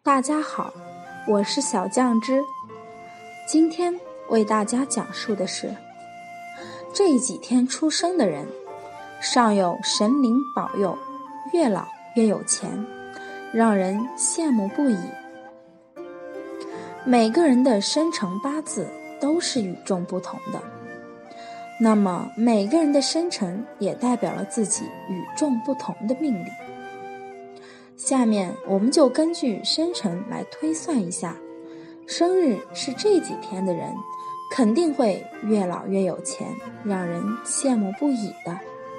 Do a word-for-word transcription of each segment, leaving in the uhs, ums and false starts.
大家好，我是小酱汁。今天为大家讲述的是，这几天出生的人，上有神灵保佑，越老越有钱，让人羡慕不已。每个人的生辰八字都是与众不同的，那么每个人的生辰也代表了自己与众不同的命理。下面我们就根据生辰来推算一下，生日是这几天的人肯定会越老越有钱，让人羡慕不已的。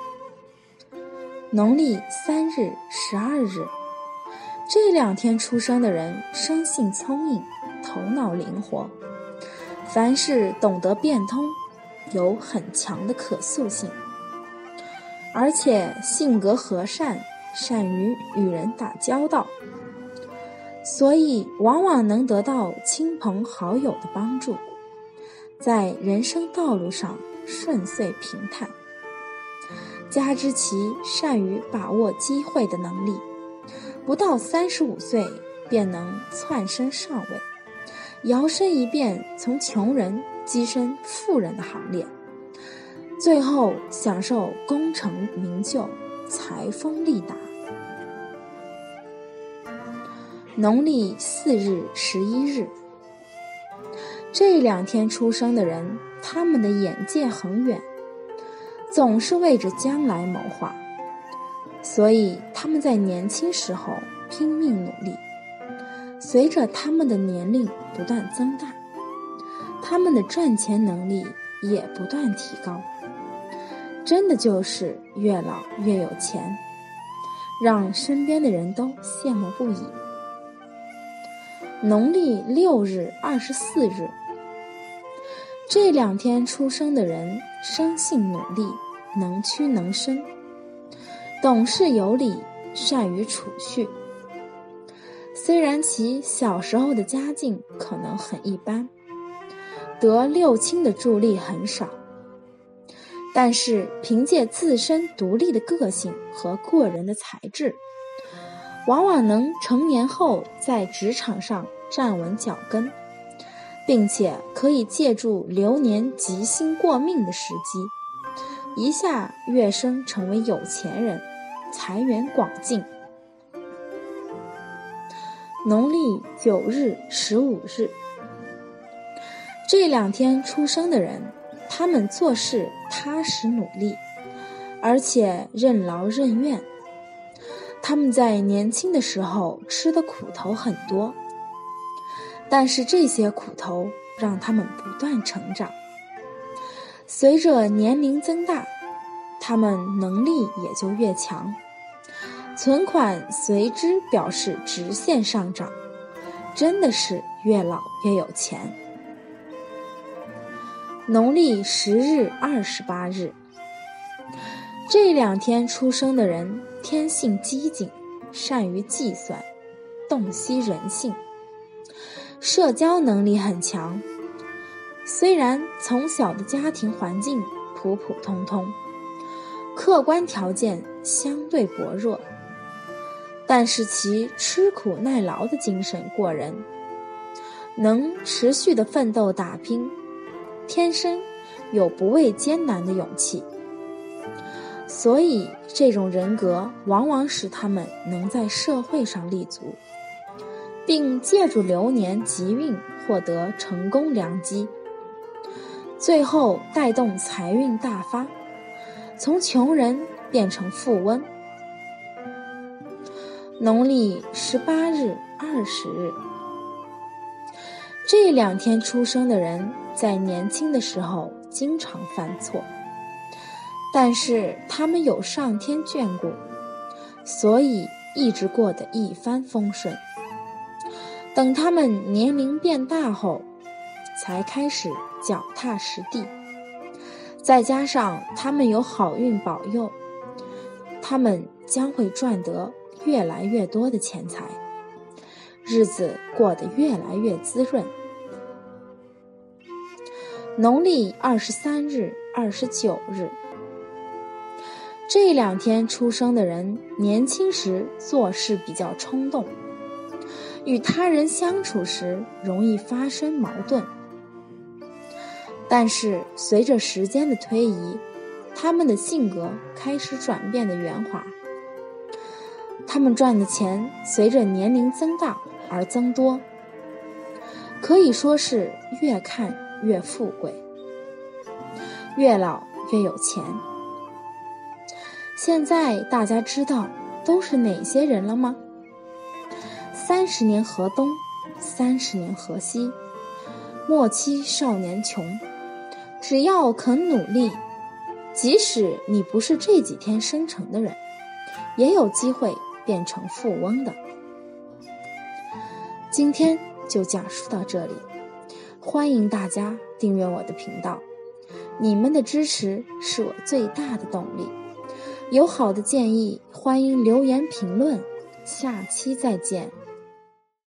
农历三日、十二日，这两天出生的人生性聪颖，头脑灵活，凡事懂得变通，有很强的可塑性，而且性格和善，善于与人打交道，所以往往能得到亲朋好友的帮助，在人生道路上顺遂平坦。加之其善于把握机会的能力，不到三十五岁便能窜升上位，摇身一变从穷人跻身富人的行列，最后享受功成名就，财丰利达。农历四日、十一日，这两天出生的人，他们的眼界很远，总是为着将来谋划，所以他们在年轻时候拼命努力，随着他们的年龄不断增大，他们的赚钱能力也不断提高，真的就是越老越有钱，让身边的人都羡慕不已。农历六日、二十四日，这两天出生的人生性努力，能屈能伸，懂事有礼，善于储蓄。虽然其小时候的家境可能很一般，得六亲的助力很少，但是凭借自身独立的个性和过人的才智，往往能成年后在职场上站稳脚跟，并且可以借助流年吉星过命的时机，一下跃升成为有钱人，财源广进。农历九日、十五日，这两天出生的人，他们做事踏实努力，而且任劳任怨。他们在年轻的时候吃的苦头很多，但是这些苦头让他们不断成长。随着年龄增大，他们能力也就越强，存款随之表示直线上涨，真的是越老越有钱。农历十日、二十八日，这两天出生的人天性机警，善于计算，洞悉人性，社交能力很强。虽然从小的家庭环境普普通通，客观条件相对薄弱，但是其吃苦耐劳的精神过人，能持续的奋斗打拼，天生有不畏艰难的勇气。所以这种人格往往使他们能在社会上立足，并借助流年吉运获得成功良机，最后带动财运大发，从穷人变成富翁。农历十八日、二十日，这两天出生的人在年轻的时候经常犯错，但是他们有上天眷顾，所以一直过得一帆风顺。等他们年龄变大后，才开始脚踏实地，再加上他们有好运保佑，他们将会赚得越来越多的钱财，日子过得越来越滋润。农历二十三日、二十九日，这两天出生的人年轻时做事比较冲动， 与他人相处时容易发生矛盾。但是随着时间的推移，他们的性格开始转变的圆滑，他们赚的钱随着年龄增大而增多，可以说是越看越富贵，越老越有钱。现在大家知道都是哪些人了吗？三十年河东，三十年河西，莫欺少年穷。只要肯努力，即使你不是这几天生成的人，也有机会变成富翁的。今天就讲述到这里，欢迎大家订阅我的频道，你们的支持是我最大的动力。有好的建议，欢迎留言评论，下期再见。